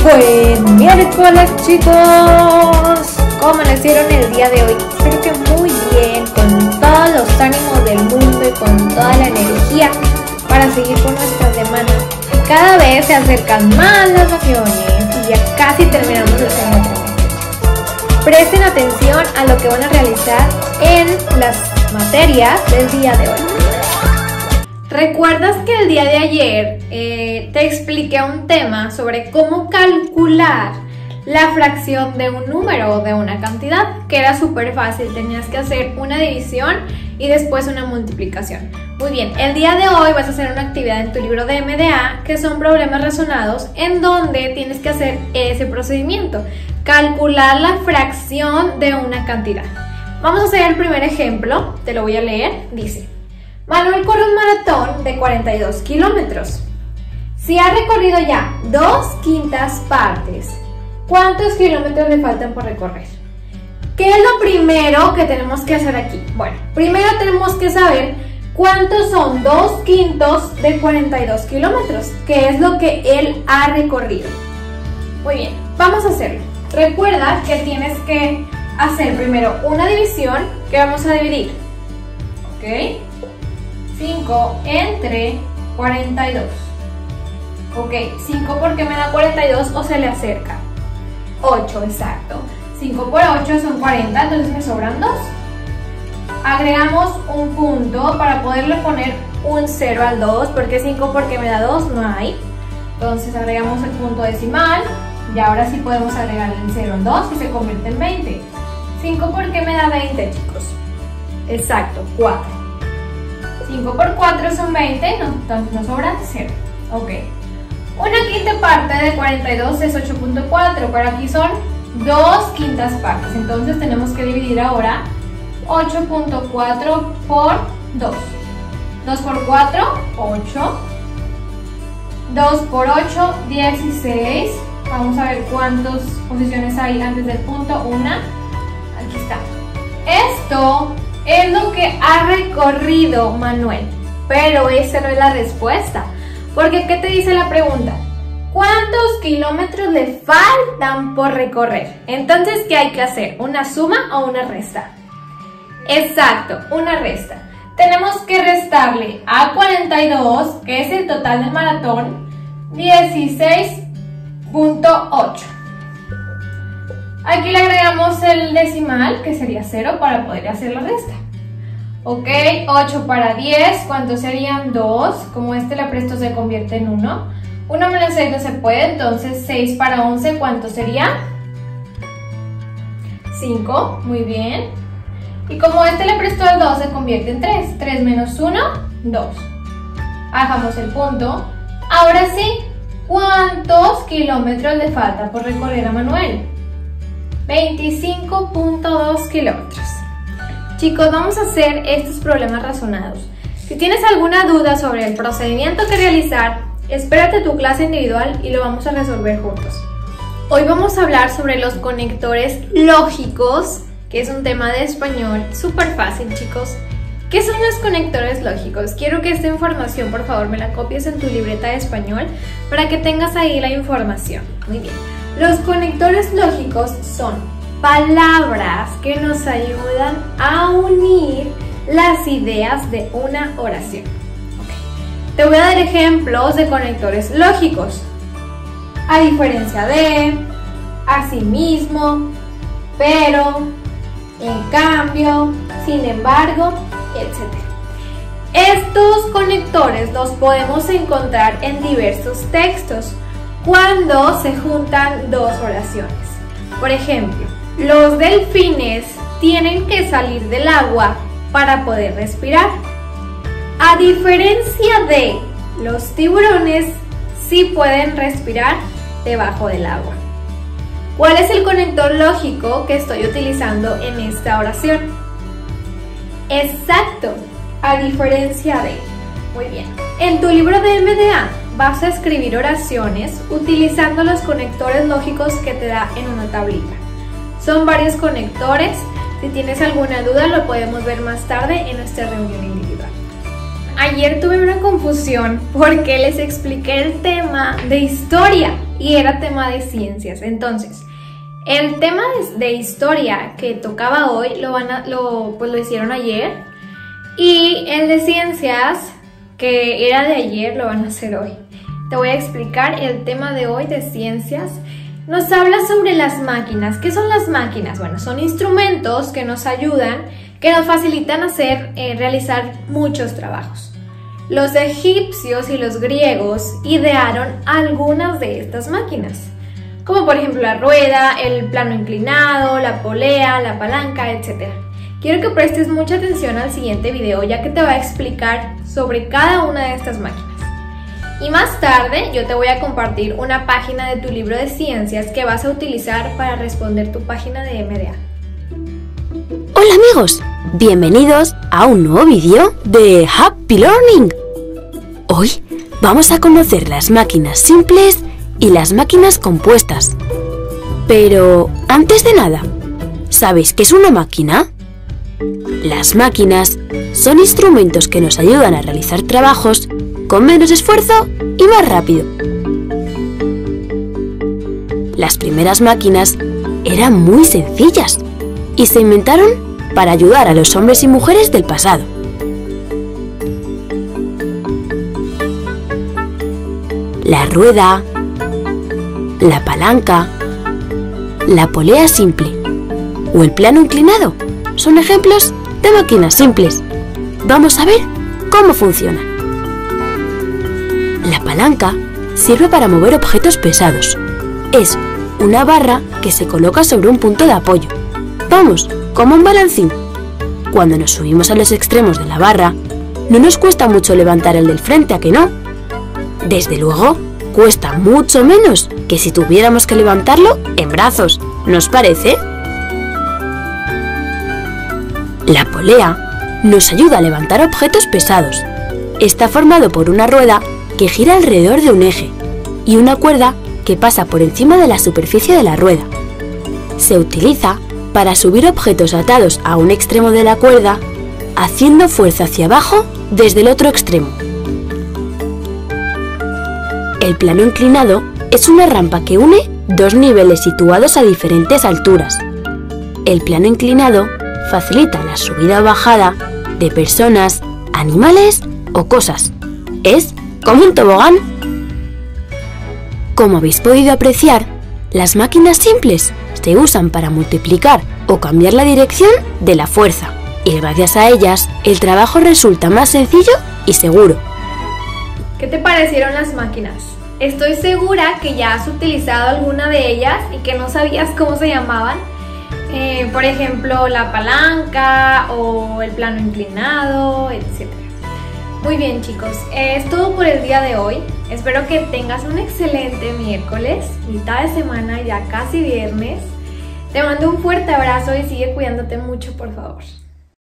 Buen miércoles, chicos. ¿Cómo amanecieron el día de hoy? Espero que muy bien, con todos los ánimos del mundo y con toda la energía para seguir con nuestra semana. Cada vez se acercan más las vacaciones y ya casi terminamos el semestre. Presten atención a lo que van a realizar en las materias del día de hoy. ¿Recuerdas que el día de ayer te expliqué un tema sobre cómo calcular la fracción de un número o de una cantidad? Que era súper fácil, tenías que hacer una división y después una multiplicación. Muy bien, el día de hoy vas a hacer una actividad en tu libro de MDA que son problemas razonados en donde tienes que hacer ese procedimiento, calcular la fracción de una cantidad. Vamos a hacer el primer ejemplo, te lo voy a leer, dice: Manuel corre un maratón de 42 kilómetros. Si ha recorrido ya 2/5 partes, ¿cuántos kilómetros le faltan por recorrer? ¿Qué es lo primero que tenemos que hacer aquí? Bueno, primero tenemos que saber cuántos son 2/5 de 42 kilómetros, que es lo que él ha recorrido. Muy bien, vamos a hacerlo. Recuerda que tienes que hacer primero una división que vamos a dividir. ¿Ok? 5 entre 42. Ok, 5 porque me da 42 o se le acerca. 8, exacto. 5 por 8 son 40, entonces me sobran 2. Agregamos un punto para poderle poner un 0 al 2, porque 5 porque me da 2 no hay. Entonces agregamos el punto decimal y ahora sí podemos agregar el 0 al 2 y se convierte en 20. 5 porque me da 20, chicos. Exacto, 4. 5 por 4 son 20, entonces nos sobran 0. Ok. 1/5 parte de 42 es 8.4, pero aquí son 2/5 partes. Entonces tenemos que dividir ahora 8.4 por 2. 2 por 4, 8. 2 por 8, 16. Vamos a ver cuántas posiciones hay antes del punto. Una. Aquí está. Esto es lo que ha recorrido Manuel, pero esa no es la respuesta, porque ¿qué te dice la pregunta? ¿Cuántos kilómetros le faltan por recorrer? Entonces, ¿qué hay que hacer? ¿Una suma o una resta? Exacto, una resta. Tenemos que restarle a 42, que es el total del maratón, 16.8. Aquí le agregamos el decimal, que sería 0, para poder hacer la resta. Ok, 8 para 10, ¿cuántos serían? 2. Como este le presto se convierte en 1. 1 menos 6 no se puede, entonces 6 para 11, ¿cuánto sería? 5, muy bien. Y como este le prestó el 2, se convierte en 3. 3 menos 1, 2. Bajamos el punto. Ahora sí, ¿cuántos kilómetros le falta por recorrer a Manuel? 25.2 kilómetros. Chicos, vamos a hacer estos problemas razonados. Si tienes alguna duda sobre el procedimiento que realizar, espérate tu clase individual y lo vamos a resolver juntos. Hoy vamos a hablar sobre los conectores lógicos, que es un tema de español súper fácil, chicos. ¿Qué son los conectores lógicos? Quiero que esta información, por favor, me la copies en tu libreta de español para que tengas ahí la información. Muy bien. Los conectores lógicos son palabras que nos ayudan a unir las ideas de una oración. Okay. Te voy a dar ejemplos de conectores lógicos. A diferencia de, asimismo, pero, en cambio, sin embargo, etc. Estos conectores los podemos encontrar en diversos textos cuando se juntan dos oraciones. Por ejemplo, los delfines tienen que salir del agua para poder respirar. A diferencia de los tiburones, sí pueden respirar debajo del agua. ¿Cuál es el conector lógico que estoy utilizando en esta oración? Exacto, a diferencia de. Muy bien. En tu libro de MDA vas a escribir oraciones utilizando los conectores lógicos que te da en una tablita. Son varios conectores. Si tienes alguna duda lo podemos ver más tarde en nuestra reunión individual. Ayer tuve una confusión porque les expliqué el tema de historia y era tema de ciencias. Entonces, el tema de historia que tocaba hoy lo hicieron ayer, y el de ciencias que era de ayer lo van a hacer hoy. Te voy a explicar el tema de hoy de ciencias. Nos habla sobre las máquinas. ¿Qué son las máquinas? Bueno, son instrumentos que nos ayudan, que nos facilitan realizar muchos trabajos. Los egipcios y los griegos idearon algunas de estas máquinas, como por ejemplo la rueda, el plano inclinado, la polea, la palanca, etc. Quiero que prestes mucha atención al siguiente video, ya que te va a explicar sobre cada una de estas máquinas. Y más tarde yo te voy a compartir una página de tu libro de ciencias que vas a utilizar para responder tu página de MDA. Hola amigos, bienvenidos a un nuevo vídeo de Happy Learning. Hoy vamos a conocer las máquinas simples y las máquinas compuestas. Pero antes de nada, ¿sabéis qué es una máquina? Las máquinas son instrumentos que nos ayudan a realizar trabajos con menos esfuerzo y más rápido. Las primeras máquinas eran muy sencillas y se inventaron para ayudar a los hombres y mujeres del pasado. La rueda, la palanca, la polea simple o el plano inclinado son ejemplos de máquinas simples. Vamos a ver cómo funciona. La palanca sirve para mover objetos pesados. Es una barra que se coloca sobre un punto de apoyo. Vamos, como un balancín. Cuando nos subimos a los extremos de la barra, no nos cuesta mucho levantar el del frente, ¿a que no? Desde luego, cuesta mucho menos que si tuviéramos que levantarlo en brazos, ¿no os parece? La polea nos ayuda a levantar objetos pesados. Está formado por una rueda que gira alrededor de un eje y una cuerda que pasa por encima de la superficie de la rueda. Se utiliza para subir objetos atados a un extremo de la cuerda, haciendo fuerza hacia abajo desde el otro extremo. El plano inclinado es una rampa que une dos niveles situados a diferentes alturas. El plano inclinado facilita la subida o bajada de personas, animales o cosas. Es como un tobogán. Como habéis podido apreciar, las máquinas simples se usan para multiplicar o cambiar la dirección de la fuerza, y gracias a ellas el trabajo resulta más sencillo y seguro. ¿Qué te parecieron las máquinas? Estoy segura que ya has utilizado alguna de ellas y que no sabías cómo se llamaban. Por ejemplo, la palanca o el plano inclinado, etc. Muy bien, chicos, es todo por el día de hoy. Espero que tengas un excelente miércoles, mitad de semana, ya casi viernes. Te mando un fuerte abrazo y sigue cuidándote mucho, por favor.